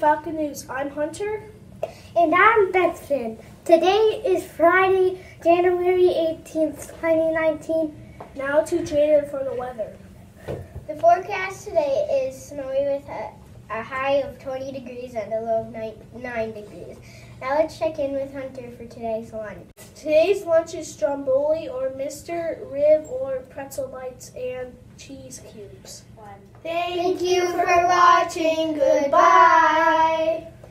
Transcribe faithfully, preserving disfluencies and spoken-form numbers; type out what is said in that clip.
Falcon News. I'm Hunter. And I'm Bethson. Today is Friday, January eighteenth, twenty nineteen. Now to Jaden for the weather. The forecast today is snowy with a, a high of twenty degrees and a low of nine, nine degrees. Now let's check in with Hunter for today's lunch. Today's lunch is stromboli or Mister Rib or pretzel bites and cheese cubes. Thank you for watching. Goodbye.